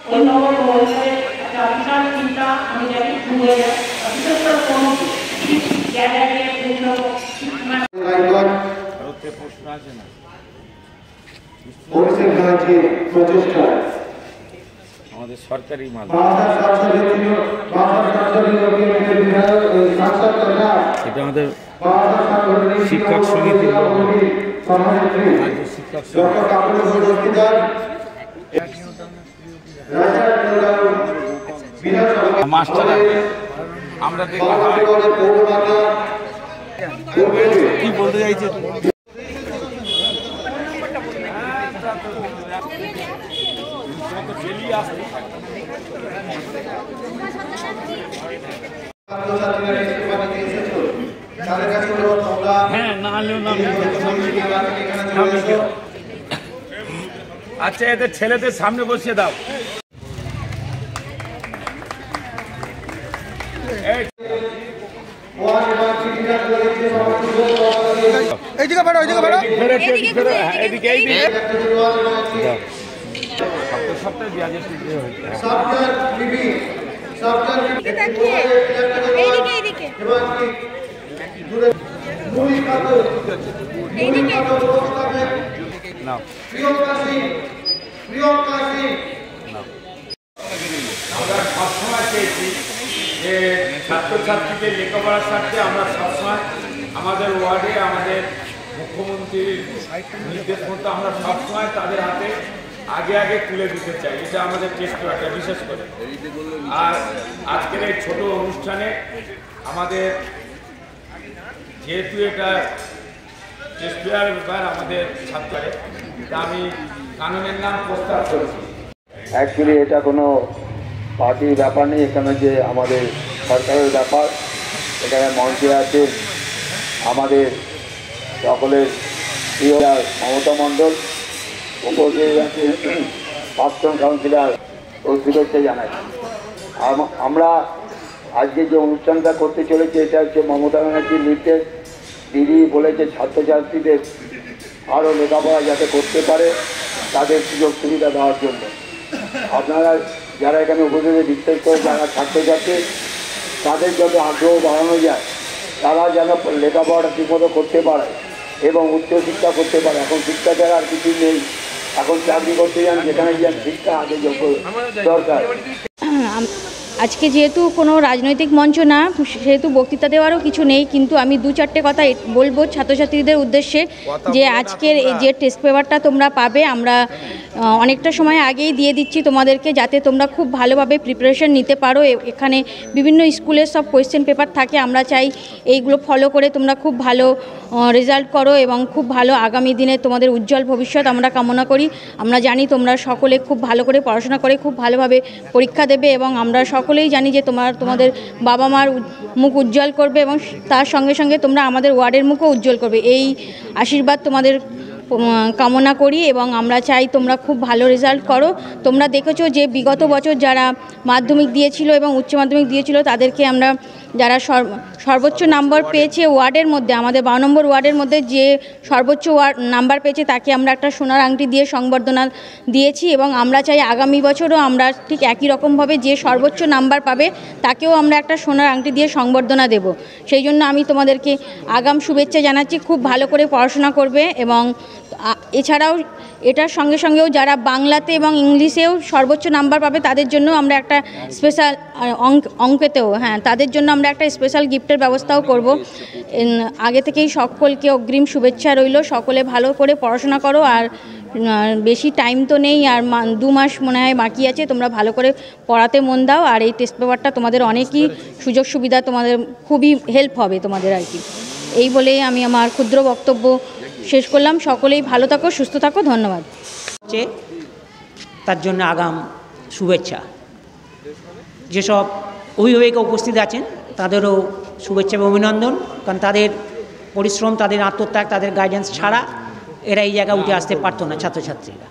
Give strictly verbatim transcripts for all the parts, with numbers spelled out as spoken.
অন্যভাবে একটা বিশাল চিন্তা আমি জানি শুরু হয়ে যায়, বিশেষ করে কোনো জায়গায় প্রশ্ন আছে না আমাদের সরকারি মাল এটা আমাদের শিক্ষক সমিতি শিক্ষক মাস্টার আমরা কি বলতে চাইছি হ্যাঁ না আচ্ছা এদের ছেলেদের সামনে বসিয়ে দাও এইদিকে বাড়ো এইদিকে বাড়ো এদিকে এইদিকে সপ্তাহে বিয়াজের দিতে হচ্ছে সফটওয়্যার বিবি সফটওয়্যার এইদিকে এইদিকে দূরে দুই কাটো এইদিকে নাও প্রিয়ঙ্কা সিং প্রিয়ঙ্কা সিং নাও আমরা সবসময় চেয়েছি যে ছাত্রছাত্রীদের লেখাপড়ার স্বার্থে আমরা সবসময় আমাদের ওয়ার্ডে আমাদের মুখ্যমন্ত্রীর নির্দেশ মতো আমরা সবসময় তাদের হাতে আগে আগে তুলে দিতে চাই, এটা আমাদের চেষ্টা একটা বিশেষ করে। আর আজকের এই ছোট অনুষ্ঠানে আমাদের যেহেতু এটা টেস্টের ব্যাপার আমাদের ছাত্রের আমি কানুনের নাম প্রস্তাব করছি। অ্যাকচুয়ালি এটা কোনো পার্টির ব্যাপার নেই, এখানে যে আমাদের সরকারের ব্যাপার। এখানে মঞ্চে আছে আমাদের সকলের প্রিয় মমতা মণ্ডল, উপস্থিত আছে প্রাক্তন কাউন্সিলর ও শুভেচ্ছা জানাই। আমরা আজকে যে অনুষ্ঠানটা করতে চলেছি এটা হচ্ছে মমতা ব্যানার্জির নির্দেশ। দিদি বলেছে ছাত্রছাত্রীদের আরও লেখাপড়া যাতে করতে পারে তাদের সুযোগ সুবিধা দেওয়ার জন্য। আপনারা যারা এখানে উপস্থিত বিশেষ করে যারা ছাত্রছাত্রী তাদের যত আগ্রহ বাড়ানো যায়, তারা যেন লেখাপড়াটা ঠিকমতো করতে পারে এবং উচ্চশিক্ষা করতে পারে। এখন শিক্ষা ছাড়া আর কিছু নেই, এখন চাকরি করতে যান যেখানে যান শিক্ষা আগে দরকার। আজকে যেহেতু কোনো রাজনৈতিক মঞ্চ না, সেহেতু বক্তৃতা দেওয়ারও কিছু নেই, কিন্তু আমি দু চারটে কথা বলবো ছাত্রছাত্রীদের উদ্দেশ্যে যে আজকের যে টেস্ট পেপারটা তোমরা পাবে আমরা অনেকটা সময় আগেই দিয়ে দিচ্ছি তোমাদেরকে, যাতে তোমরা খুব ভালোভাবে প্রিপারেশন নিতে পারো। এখানে বিভিন্ন স্কুলের সব কোয়েশ্চেন পেপার থাকে, আমরা চাই এইগুলো ফলো করে তোমরা খুব ভালো রেজাল্ট করো এবং খুব ভালো আগামী দিনে তোমাদের উজ্জ্বল ভবিষ্যৎ আমরা কামনা করি। আমরা জানি তোমরা সকলে খুব ভালো করে পড়াশোনা করে খুব ভালোভাবে পরীক্ষা দেবে এবং আমরা সকলেই জানি যে তোমার তোমাদের বাবা মার মুখ উজ্জ্বল করবে এবং তার সঙ্গে সঙ্গে তোমরা আমাদের ওয়ার্ডের মুখও উজ্জ্বল করবে। এই আশীর্বাদ তোমাদের কামনা করি এবং আমরা চাই তোমরা খুব ভালো রেজাল্ট করো। তোমরা দেখেছো যে বিগত বছর যারা মাধ্যমিক দিয়েছিল এবং উচ্চ মাধ্যমিক দিয়েছিল তাদেরকে আমরা যারা সর্বোচ্চ নাম্বার পেয়েছে ওয়ার্ডের মধ্যে, আমাদের বারো নম্বর ওয়ার্ডের মধ্যে যে সর্বোচ্চ ওয়ার্ড নাম্বার পেয়েছে তাকে আমরা একটা সোনার আংটি দিয়ে সংবর্ধনা দিয়েছি এবং আমরা চাই আগামী বছরও আমরা ঠিক একই রকমভাবে যে সর্বোচ্চ নাম্বার পাবে তাকেও আমরা একটা সোনার আংটি দিয়ে সংবর্ধনা দেব। সেই জন্য আমি তোমাদেরকে আগাম শুভেচ্ছা জানাচ্ছি, খুব ভালো করে পড়াশোনা করবে এবং এছাড়াও এটার সঙ্গে সঙ্গেও যারা বাংলাতে এবং ইংলিশেও সর্বোচ্চ নাম্বার পাবে তাদের জন্য আমরা একটা স্পেশাল অঙ্ক অঙ্কেতেও হ্যাঁ তাদের জন্য আমরা একটা স্পেশাল গিফটের ব্যবস্থাও করব। আগে থেকেই সকলকে অগ্রিম শুভেচ্ছা রইল, সকলে ভালো করে পড়াশোনা করো আর বেশি টাইম তো নেই, আর দু মাস মনে হয় বাকি আছে, তোমরা ভালো করে পড়াতে মন দাও আর এই টেস্ট পেপারটা তোমাদের অনেকই সুযোগ সুবিধা তোমাদের খুবই হেল্প হবে তোমাদের আর কি। এই বলেই আমি আমার ক্ষুদ্র বক্তব্য শেষ করলাম। সকলেই ভালো থাকো, সুস্থ থাকো, ধন্যবাদ। তার জন্য আগাম শুভেচ্ছা। যেসব অভিভাবিকা উপস্থিত আছেন তাদেরও শুভেচ্ছা এবং অভিনন্দন, কারণ তাদের পরিশ্রম, তাদের আত্মত্যাগ, তাদের গাইডেন্স ছাড়া এরা এই জায়গায় উঠে আসতে পারতো না ছাত্রছাত্রীরা।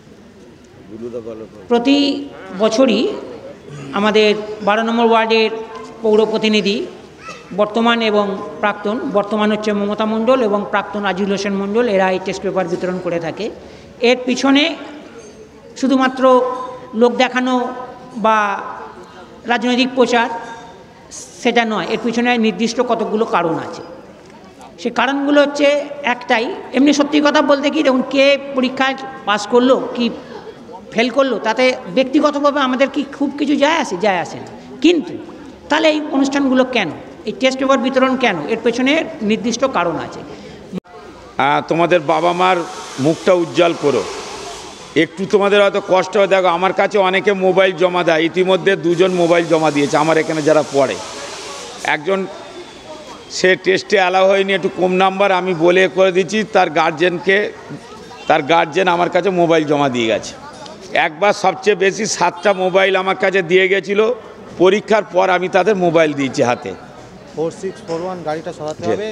প্রতি বছরই আমাদের বারো নম্বর ওয়ার্ডের পৌর প্রতিনিধি বর্তমান এবং প্রাক্তন, বর্তমান হচ্ছে মমতা মণ্ডল এবং প্রাক্তন আজিল হোসেন মণ্ডল, এরা এই টেস্ট পেপার বিতরণ করে থাকে। এর পিছনে শুধুমাত্র লোক দেখানো বা রাজনৈতিক প্রচার সেটা নয়, এর পিছনে নির্দিষ্ট কতগুলো কারণ আছে। সে কারণগুলো হচ্ছে একটাই, এমনি সত্যি কথা বলতে কি দেখুন, কে পরীক্ষায় পাস করলো কি ফেল করলো তাতে ব্যক্তিগতভাবে আমাদের কি খুব কিছু যায় আসে যায় আসে না, কিন্তু তাহলে এই অনুষ্ঠানগুলো কেন, এই টেস্ট পেপার বিতরণ কেন, এর পেছনে নির্দিষ্ট কারণ আছে। তোমাদের বাবা মার মুখটা উজ্জ্বল করো, একটু তোমাদের হয়তো কষ্ট হয়। দেখো আমার কাছে অনেকে মোবাইল জমা দেয়, ইতিমধ্যে দুজন মোবাইল জমা দিয়েছে আমার এখানে যারা পড়ে। একজন সে টেস্টে অ্যালাউ হয়নি, একটু কম নাম্বার, আমি বলে করে দিচ্ছি, তার গার্জেনকে তার গার্জেন আমার কাছে মোবাইল জমা দিয়ে গেছে। একবার সবচেয়ে বেশি সাতটা মোবাইল আমার কাছে দিয়ে গেছিলো, পরীক্ষার পর আমি তাদের মোবাইল দিয়েছি হাতে। ফোর সিক্স ফোর ওয়ান গাড়িটা সরাতে হবে।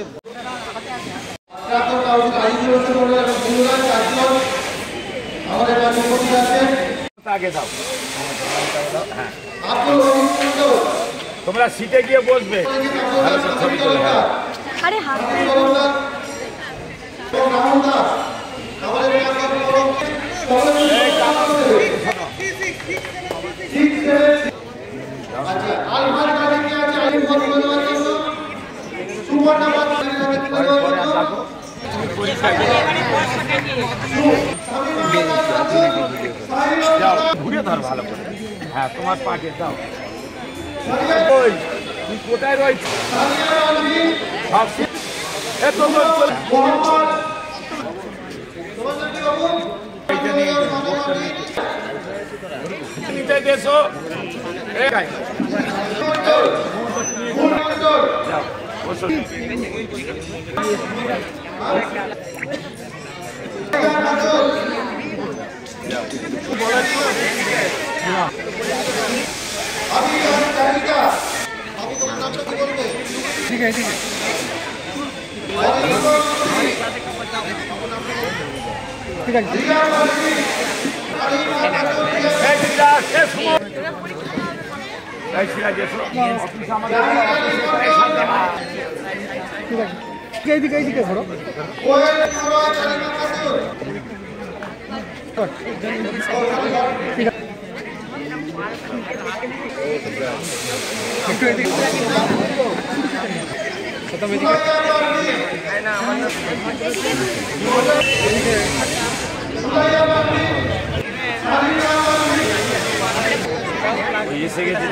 তোমরা সিটে গিয়ে বসবে। আরে হাত ঘুরে ধর ভালো করে, হ্যাঁ তোমার পাকে দাও। তুই কোথায় রয়েছিস? দেশো ঠিক আছে, ঠিক আছে। ঠিক আছে, এইদিকে এইদিকে ধরো। এসে গেছি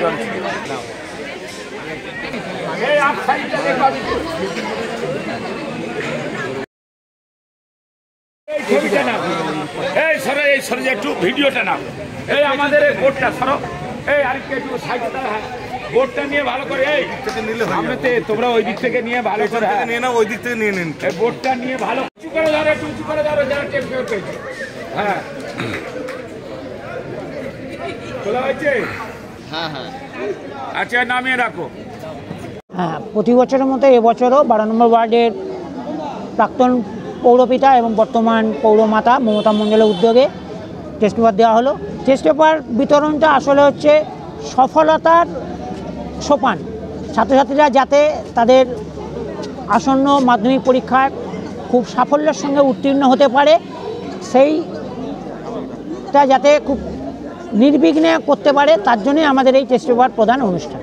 এই সরে, এই সরে একটু ভিডিওটা নাও। এই আমাদের এই বোর্ডটা সরো, এই আরেকটু একটু সাইডে দাঁড়া, হ্যাঁ বোর্ডটা নিয়ে ভালো করে, এই সামনেতে তোমরা ওই দিক থেকে নিয়ে ভালো করে নিয়ে নাও, ওই দিক থেকে নিয়ে নিন। এই বোর্ডটা নিয়ে ভালো উঁচু করে ধরো, একটু উঁচু করে ধরো যারা টেস্ট পেয়েছে। হ্যাঁ তোলা হয়েছে, হ্যাঁ হ্যাঁ, আচ্ছা নামিয়ে রাখো। হ্যাঁ, প্রতি বছরের মতো এবছরও বারো নম্বর ওয়ার্ডের প্রাক্তন পৌরপিতা এবং বর্তমান পৌরমাতা মমতা মণ্ডলের উদ্যোগে টেস্ট পেপার দেওয়া হলো। টেস্ট পেপার বিতরণটা আসলে হচ্ছে সফলতার সোপান, ছাত্রছাত্রীরা যাতে তাদের আসন্ন মাধ্যমিক পরীক্ষায় খুব সাফল্যের সঙ্গে উত্তীর্ণ হতে পারে, সেইটা যাতে খুব নির্বিঘ্নে করতে পারে, তার জন্যই আমাদের এই টেস্ট পেপার প্রদান অনুষ্ঠান।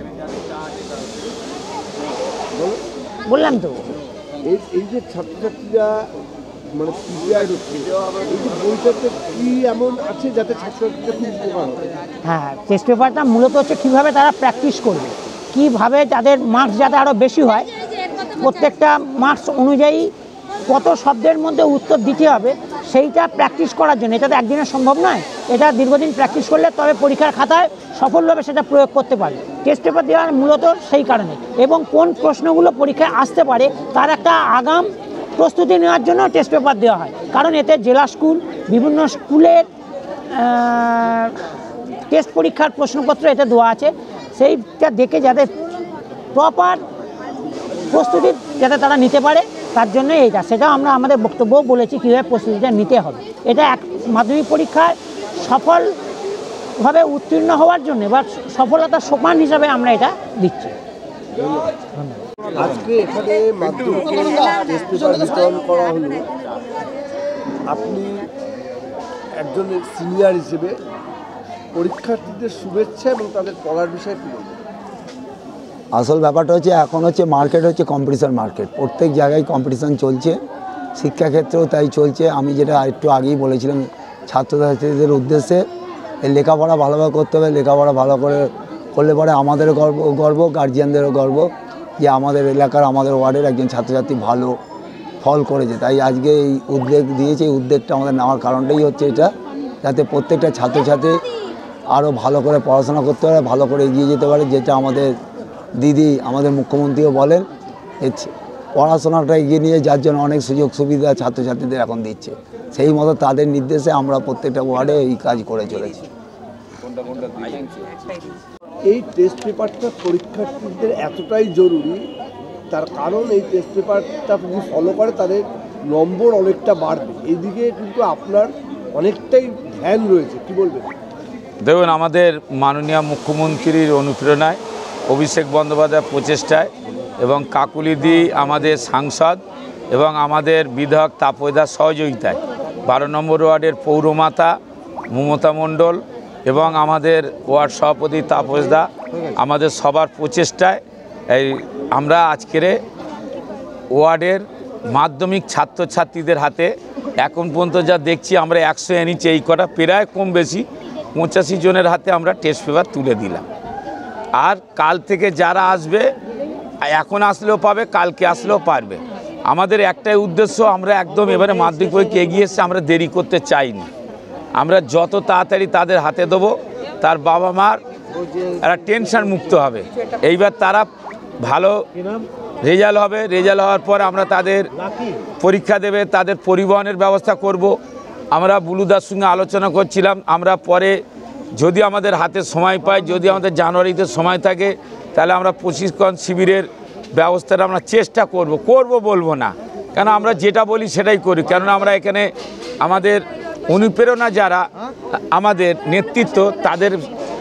বললাম তো, এই এই যে ছাত্রছাত্রীরা মানে প্রিপেয়ার হচ্ছে, এই যে বইটাতে কি এমন আছে যাতে ছাত্রছাত্রীরা খুব উপকার হবে? হ্যাঁ, টেস্ট পেপারটা মূলত হচ্ছে কীভাবে তারা প্র্যাকটিস করবে, কীভাবে তাদের মার্কস যাতে আরও বেশি হয়, প্রত্যেকটা মার্কস অনুযায়ী কত শব্দের মধ্যে উত্তর দিতে হবে সেইটা প্র্যাকটিস করার জন্য। এটা তো একদিনে সম্ভব নয়, এটা দীর্ঘদিন প্র্যাকটিস করলে তবে পরীক্ষার খাতায় সফলভাবে সেটা প্রয়োগ করতে পারবে। টেস্ট পেপার দেওয়ার মূলত সেই কারণে, এবং কোন প্রশ্নগুলো পরীক্ষায় আসতে পারে তার একটা আগাম প্রস্তুতি নেওয়ার জন্য টেস্ট পেপার দেওয়া হয়। কারণ এতে জেলা স্কুল, বিভিন্ন স্কুলের টেস্ট পরীক্ষার প্রশ্নপত্র এতে দেওয়া আছে, সেইটা দেখে যাতে প্রপার প্রস্তুতি যাতে তারা নিতে পারে তার জন্য এইটা, সেটা আমরা আমাদের বক্তব্যও বলেছি কীভাবে প্রস্তুতিটা নিতে হবে। এটা এক মাধ্যমিক পরীক্ষায় সফলভাবে উত্তীর্ণ হওয়ার জন্য বা সফলতার সোপান হিসাবে আমরা এটা দিচ্ছি। আজকে এখানে মাধ্যমিকের টেস্ট পেপার বিতরণ করা হলো, আপনি একজন সিনিয়র হিসেবে পরীক্ষার্থীদের শুভেচ্ছা এবং তাদের পড়ার বিষয়ে কী বলবেন? আসল ব্যাপারটা হচ্ছে এখন হচ্ছে মার্কেট হচ্ছে কম্পিটিশন মার্কেট, প্রত্যেক জায়গায় কম্পিটিশন চলছে, শিক্ষাক্ষেত্রেও তাই চলছে। আমি যেটা একটু আগেই বলেছিলাম ছাত্রছাত্রীদের উদ্দেশ্যে, এই লেখাপড়া ভালোভাবে করতে হবে, লেখাপড়া ভালো করে করলে পরে আমাদেরও গর্ব গর্ব গার্জিয়ানদেরও গর্ব যে আমাদের এলাকার আমাদের ওয়ার্ডের একজন ছাত্রছাত্রী ভালো ফল করেছে। তাই আজকে এই উদ্যোগ দিয়েছে, এই উদ্যোগটা আমাদের নেওয়ার কারণটাই হচ্ছে এটা, যাতে প্রত্যেকটা ছাত্রছাত্রী আরও ভালো করে পড়াশোনা করতে পারে, ভালো করে এগিয়ে যেতে পারে, যেটা আমাদের দিদি আমাদের মুখ্যমন্ত্রীও বলেন পড়াশোনাটা এগিয়ে নিয়ে যার জন্য অনেক সুযোগ সুবিধা ছাত্রছাত্রীদের এখন দিচ্ছে, সেই মতো তাদের নির্দেশে আমরা প্রত্যেকটা ওয়ার্ডে এই কাজ করে চলেছি। এই টেস্ট পেপারটা পরীক্ষার্থীদের এতটাই জরুরি, তার কারণ এই টেস্ট পেপারটা যদি ফলো করে তাদের নম্বর অনেকটা বাড়বে, এইদিকে কিন্তু আপনার অনেকটাই ধ্যান রয়েছে, কি বলবেন? দেখুন, আমাদের মাননীয় মুখ্যমন্ত্রীর অনুপ্রেরণায়, অভিষেক বন্দ্যোপাধ্যায়ের প্রচেষ্টায় এবং কাকুলিদি আমাদের সাংসদ এবং আমাদের বিধায়ক তাপসদার সহযোগিতায় বারো নম্বর ওয়ার্ডের পৌরমাতা মমতা মণ্ডল এবং আমাদের ওয়ার্ড সভাপতি তাপসদা, আমাদের সবার প্রচেষ্টায় এই আমরা আজকের ওয়ার্ডের মাধ্যমিক ছাত্রছাত্রীদের হাতে এখন পর্যন্ত যা দেখছি আমরা একশো এনেছি, এই কটা প্রায় কম বেশি পঁচাশি জনের হাতে আমরা টেস্ট পেপার তুলে দিলাম। আর কাল থেকে যারা আসবে, এখন আসলেও পাবে, কালকে আসলেও পারবে। আমাদের একটাই উদ্দেশ্য, আমরা একদম এবারে মাধ্যমিক পরীক্ষা এগিয়ে এসে আমরা দেরি করতে চাইনি, আমরা যত তাড়াতাড়ি তাদের হাতে দেবো তার বাবা মার একটা টেনশন মুক্ত হবে। এইবার তারা ভালো রেজাল্ট হবে, রেজাল্ট হওয়ার পর আমরা তাদের পরীক্ষা দেবে, তাদের পরিবহনের ব্যবস্থা করব। আমরা বুলুদার সঙ্গে আলোচনা করছিলাম, আমরা পরে যদি আমাদের হাতে সময় পাই, যদি আমাদের জানুয়ারিতে সময় থাকে, তাহলে আমরা প্রশিক্ষণ শিবিরের ব্যবস্থাটা আমরা চেষ্টা করব করব বলবো না, কেন আমরা যেটা বলি সেটাই করি। কেননা আমরা এখানে আমাদের অনুপ্রেরণা যারা আমাদের নেতৃত্ব, তাদের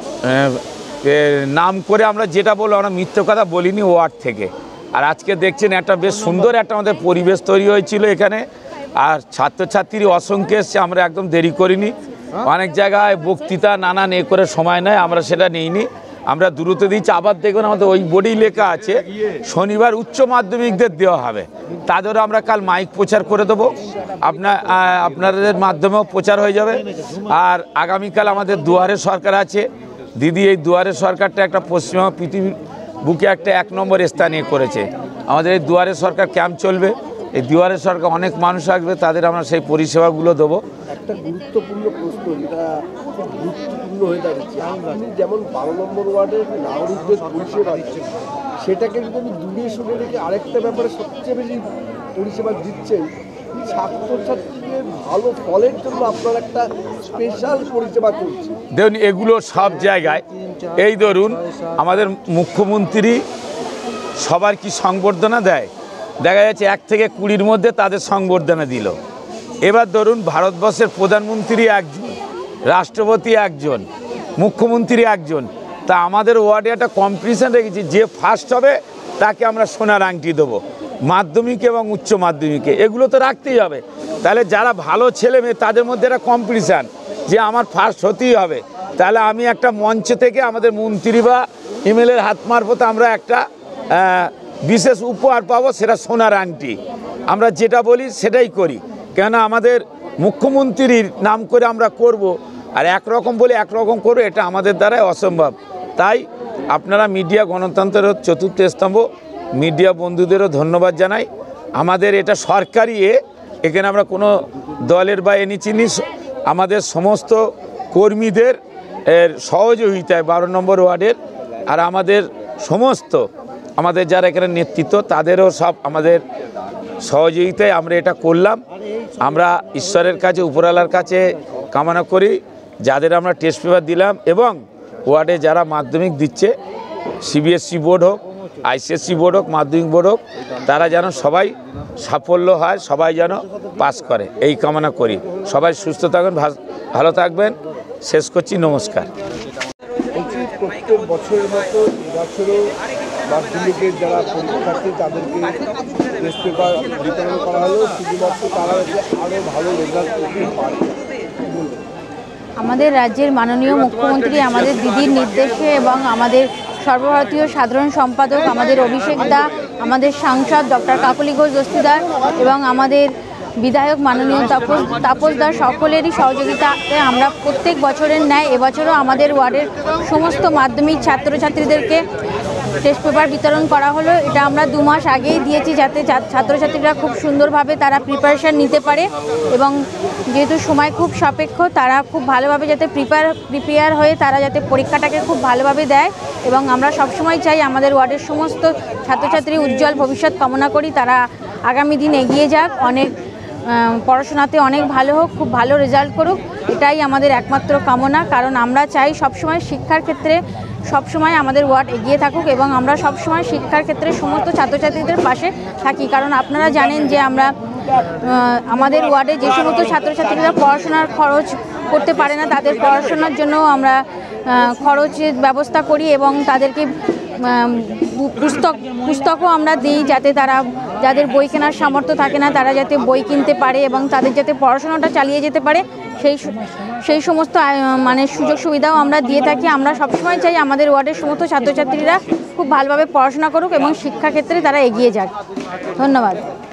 নাম করে আমরা যেটা বলবো, আমরা মিথ্যে কথা বলিনি ওয়ার্ড থেকে। আর আজকে দেখছেন একটা বেশ সুন্দর একটা আমাদের পরিবেশ তৈরি হয়েছিল এখানে, আর ছাত্রছাত্রী অসংখ্য এসছে, আমরা একদম দেরি করিনি। অনেক জায়গায় বক্তৃতা নানান এ করে সময় নেয়, আমরা সেটা নিইনি, আমরা দ্রুত দিচ্ছি। আবার দেখুন আমাদের ওই বোর্ডেই লেখা আছে শনিবার উচ্চ মাধ্যমিকদের দেওয়া হবে, তাদেরও আমরা কাল মাইক প্রচার করে দেবো, আপনার আপনাদের মাধ্যমেও প্রচার হয়ে যাবে। আর আগামীকাল আমাদের দুয়ারে সরকার আছে, দিদি এই দুয়ারে সরকারটা একটা পশ্চিমবঙ্গ পৃথিবীর বুকে একটা এক নম্বর স্থানীয় করেছে। আমাদের এই দুয়ারে সরকার ক্যাম্প চলবে, এই দুয়ারে সরকার অনেক মানুষ আসবে, তাদের আমরা সেই পরিষেবাগুলো দেবো। একটা গুরুত্বপূর্ণ প্রশ্ন, যেটা খুব গুরুত্বপূর্ণ হয়ে দাঁড়িয়েছে, আপনি যেমন বারো নম্বর ওয়ার্ডের নাগরিকদের পরিষেবা দিচ্ছেন, সেটাকে যদি আমি দূরে সরে রেখে আরেকটা ব্যাপারে সবচেয়ে বেশি পরিষেবা দিচ্ছেন, ছাত্রছাত্রীদের ভালো ফলের জন্য আপনার একটা স্পেশাল পরিষেবা চলছে। দেখুন, এগুলো সব জায়গায়, এই ধরুন আমাদের মুখ্যমন্ত্রী সবার কি সংবর্ধনা দেয়, দেখা যাচ্ছে এক থেকে কুড়ির মধ্যে তাদের সংবর্ধনা দিল। এবার ধরুন ভারতবর্ষের প্রধানমন্ত্রী একজন, রাষ্ট্রপতি একজন, মুখ্যমন্ত্রী একজন, তা আমাদের ওয়ার্ডে একটা কম্পিটিশান রেখেছি, যে ফার্স্ট হবে তাকে আমরা সোনার আংটি দেবো, মাধ্যমিক এবং উচ্চ মাধ্যমিকে, এগুলো তো রাখতেই হবে। তাহলে যারা ভালো ছেলে মেয়ে তাদের মধ্যে একটা কম্পিটিশান, যে আমার ফার্স্ট হতেই হবে, তাহলে আমি একটা মঞ্চ থেকে আমাদের মন্ত্রী বা এমএলএর হাত মারফত আমরা একটা বিশেষ উপহার পাবো, সেটা সোনার আংটি। আমরা যেটা বলি সেটাই করি, কেন আমাদের মুখ্যমন্ত্রীর নাম করে আমরা করব, আর একরকম বলে একরকম করবো, এটা আমাদের দ্বারাই অসম্ভব। তাই আপনারা মিডিয়া গণতন্ত্রের চতুর্থ স্তম্ভ, মিডিয়া বন্ধুদেরও ধন্যবাদ জানাই। আমাদের এটা সরকারি এ, এখানে আমরা কোনো দলের বা এনি চিনি, আমাদের সমস্ত কর্মীদের এর সহযোগিতায় বারো নম্বর ওয়ার্ডের, আর আমাদের সমস্ত আমাদের যারা এখানে নেতৃত্ব, তাদেরও সব আমাদের সহযোগিতায় আমরা এটা করলাম। আমরা ঈশ্বরের কাছে, উপরওয়ালার কাছে কামনা করি যাদের আমরা টেস্ট পেপার দিলাম, এবং ওয়ার্ডে যারা মাধ্যমিক দিচ্ছে, সিবিএসসি বোর্ড হোক, আইসিএসসি বোর্ড হোক, মাধ্যমিক বোর্ড হোক, তারা যেন সবাই সাফল্য হয়, সবাই যেন পাস করে, এই কামনা করি। সবাই সুস্থ থাকবেন, ভালো থাকবেন। শেষ করছি, নমস্কার। প্রত্যেক বছরের মতো এবছরও মাধ্যমিকের যারা পরীক্ষার্থী তাদেরকে টেস্ট পেপার বিতরণ করা হলো, শুধুমাত্র তারা আরও ভালো রেজাল্ট করতে পারে। আমাদের রাজ্যের মাননীয় মুখ্যমন্ত্রী আমাদের দিদির নির্দেশে এবং আমাদের সর্বভারতীয় সাধারণ সম্পাদক আমাদের অভিষেক দা, আমাদের সাংসদ ডক্টর কাকলি ঘোষ দস্তিদার এবং আমাদের বিধায়ক মাননীয় তাপস তাপস দাস সকলেরই সহযোগিতাতে আমরা প্রত্যেক বছরের ন্যায় এবছরও আমাদের ওয়ার্ডের সমস্ত মাধ্যমিক ছাত্রছাত্রীদেরকে টেস্ট পেপার বিতরণ করা হলো। এটা আমরা দু মাস আগেই দিয়েছি যাতে ছাত্রছাত্রীরা খুব সুন্দরভাবে তারা প্রিপারেশান নিতে পারে এবং যেহেতু সময় খুব সাপেক্ষ তারা খুব ভালোভাবে যাতে প্রিপেয়ার প্রিপেয়ার হয়ে তারা যাতে পরীক্ষাটাকে খুব ভালোভাবে দেয় এবং আমরা সবসময় চাই আমাদের ওয়ার্ডের সমস্ত ছাত্রছাত্রী উজ্জ্বল ভবিষ্যৎ কামনা করি, তারা আগামী দিন এগিয়ে যাক, অনেক পড়াশোনাতে অনেক ভালো হোক, খুব ভালো রেজাল্ট করুক, এটাই আমাদের একমাত্র কামনা। কারণ আমরা চাই সবসময় শিক্ষার ক্ষেত্রে সবসময় আমাদের ওয়ার্ড এগিয়ে থাকুক এবং আমরা সবসময় শিক্ষার ক্ষেত্রে সমস্ত ছাত্রছাত্রীদের পাশে থাকি। কারণ আপনারা জানেন যে আমরা আমাদের ওয়ার্ডে যে সমস্ত ছাত্রছাত্রীরা পড়াশোনার খরচ করতে পারে না তাদের পড়াশোনার জন্য আমরা খরচের ব্যবস্থা করি এবং তাদেরকে পুস্তক পুস্তকও আমরা দিই যাতে তারা যাদের বই কেনার সামর্থ্য থাকে না তারা যাতে বই কিনতে পারে এবং তাদের যাতে পড়াশোনাটা চালিয়ে যেতে পারে সেই সেই সমস্ত মানে সুযোগ সুবিধাও আমরা দিয়ে থাকি। আমরা সবসময় চাই আমাদের ওয়ার্ডের সমস্ত ছাত্রছাত্রীরা খুব ভালোভাবে পড়াশোনা করুক এবং শিক্ষাক্ষেত্রে তারা এগিয়ে যাক। ধন্যবাদ।